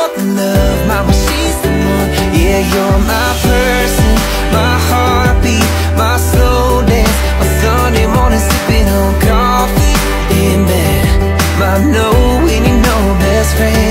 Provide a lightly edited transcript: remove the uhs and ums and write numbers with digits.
all the love, mama, she's the one. Yeah, you're my person, my heartbeat, my slow dance, my Sunday morning sipping on coffee in bed. My know when you know best friend.